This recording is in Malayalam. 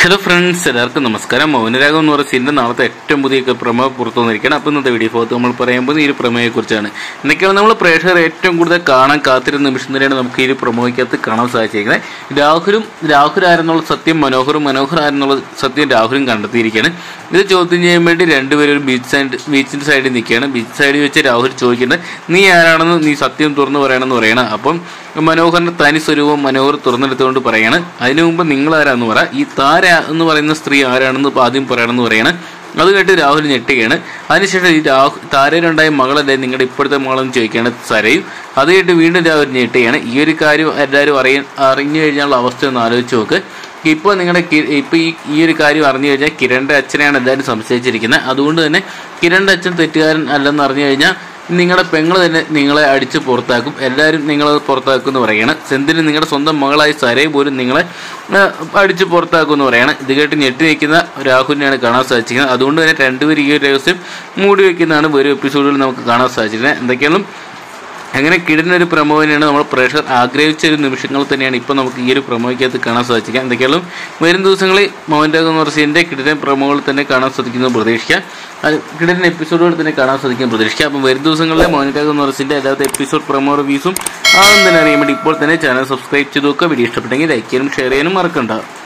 ഹലോ ഫ്രണ്ട്സ്, എല്ലാവർക്കും നമസ്കാരം. മൗനരാഗം എന്ന് പറയുന്ന സീരിയലിന്റെ നാളത്തെ ഏറ്റവും പുതിയ പ്രമേയം പുറത്തു വന്നിരിക്കുകയാണ്. അപ്പോൾ ഇന്നത്തെ വീഡിയോ ഭാഗത്ത് നമ്മൾ പറയുമ്പോൾ ഈ ഒരു പ്രമേയത്തെക്കുറിച്ചാണ്. എന്തൊക്കെയാണ് നമ്മൾ പ്രേക്ഷകർ ഏറ്റവും കൂടുതൽ കാണാൻ കാത്തിരുന്ന നിമിഷം തന്നെയാണ് നമുക്ക് ഈ ഒരു പ്രമേയക്കകത്ത് കാണാൻ സാധിച്ചിരിക്കുന്നത്. രാഹുൽ ആരെന്നുള്ള സത്യം മനോഹർ ആരെന്നുള്ള സത്യം രാഹുലും കണ്ടെത്തിയിരിക്കുകയാണ്. ഇത് ചോദ്യം ചെയ്യാൻ വേണ്ടി രണ്ടുപേരും ഒരു ബീച്ചിന്റെ സൈഡിൽ നിൽക്കുകയാണ്. ബീച്ച് സൈഡിൽ വെച്ച് രാഹുൽ ചോദിക്കുന്നത്, നീ ആരാണെന്ന് നീ സത്യം തുറന്നു പറയണമെന്ന് പറയണം. അപ്പം മനോഹറിന്റെ തനി സ്വരൂപം മനോഹർ തുറന്നെടുത്തുകൊണ്ട് പറയാണ്, അതിനു മുമ്പ് നിങ്ങൾ ആരാന്ന് പറ, ഈ താര എന്ന് പറയുന്ന സ്ത്രീ ആരാണെന്ന് ആദ്യം പറയണമെന്ന് പറയാണ്. അത് കേട്ട് രാഹുൽ ഞെട്ടുകയാണ്. അതിനുശേഷം ഈ താരയിലുണ്ടായ മകളല്ലേ നിങ്ങളുടെ ഇപ്പോഴത്തെ മകളെന്ന് ചോദിക്കുകയാണ് സരയും. അത് കേട്ട് വീണ്ടും രാഹുൽ ഞെട്ടുകയാണ്. ഈ ഒരു കാര്യം എല്ലാവരും അറിഞ്ഞു കഴിഞ്ഞാലുള്ള അവസ്ഥ ഒന്ന് ആലോചിച്ച് നോക്ക്. ഇപ്പോൾ ഈ ഒരു കാര്യം അറിഞ്ഞു കഴിഞ്ഞാൽ കിരണിന്റെ അച്ഛനെയാണ് എല്ലാവരും സംശയിച്ചിരിക്കുന്നത്. അതുകൊണ്ട് തന്നെ കിരണിന്റെ അച്ഛൻ തെറ്റുകാരൻ അല്ലെന്ന് അറിഞ്ഞു കഴിഞ്ഞാൽ നിങ്ങളുടെ പെങ്ങൾ തന്നെ നിങ്ങളെ അടിച്ച് പുറത്താക്കും. എല്ലാവരും നിങ്ങളെ പുറത്താക്കും എന്ന് പറയുകയാണ്. സെന്തിന് നിങ്ങളുടെ സ്വന്തം മകളായി സരയെ പോലും നിങ്ങളെ അടിച്ച് പുറത്താക്കും എന്ന് പറയുകയാണ്. ഇത് കേട്ട് ഞെട്ടി നിൽക്കുന്ന രാഹുലിനെയാണ് കാണാൻ സാധിച്ചിരിക്കുന്നത്. അതുകൊണ്ട് തന്നെ രണ്ടുപേരും ഈ ഒരു രഹസ്യം മൂടി വയ്ക്കുന്നതാണ് വരും എപ്പിസോഡുകളിൽ നമുക്ക് കാണാൻ സാധിച്ചിരിക്കുന്നത്. എന്തൊക്കെയാണ് അങ്ങനെ കിടന്നൊരു പ്രമോവിനെയാണ് നമ്മൾ പ്രേക്ഷകർ ആഗ്രഹിച്ച ഒരു നിമിഷങ്ങൾ തന്നെയാണ് ഇപ്പോൾ നമുക്ക് ഈ ഒരു പ്രമോയ്ക്കകത്ത് കാണാൻ സാധിക്കുക. എന്തൊക്കെയാണ് വരും ദിവസങ്ങളിൽ മൗനരാഗം എന്ന് പറഞ്ഞ സീരിയലിന്റെ കിടന്ന പ്രമോകൾ തന്നെ കാണാൻ സാധിക്കുന്നത് പ്രതീക്ഷിക്കാം. കിടന്ന എപ്പിസോഡുകൾ തന്നെ കാണാൻ സാധിക്കാൻ പ്രതീക്ഷിക്കാം. അപ്പം വരും ദിവസങ്ങളിലെ മൗനരാഗം എന്ന് പറഞ്ഞ സീരിയലിന്റെ എല്ലാത്ത എപ്പിസോഡ് പ്രമോ റിവ്യൂസും ആദ്യം തന്നെ അറിയാൻ വേണ്ടി ഇപ്പോൾ തന്നെ ചാനൽ സബ്സ്ക്രൈബ് ചെയ്ത് നോക്കുക. വീഡിയോ ഇഷ്ടപ്പെട്ടെങ്കിൽ ലൈക്ക് ചെയ്യാനും ഷെയർ ചെയ്യാനും മറക്കണ്ട.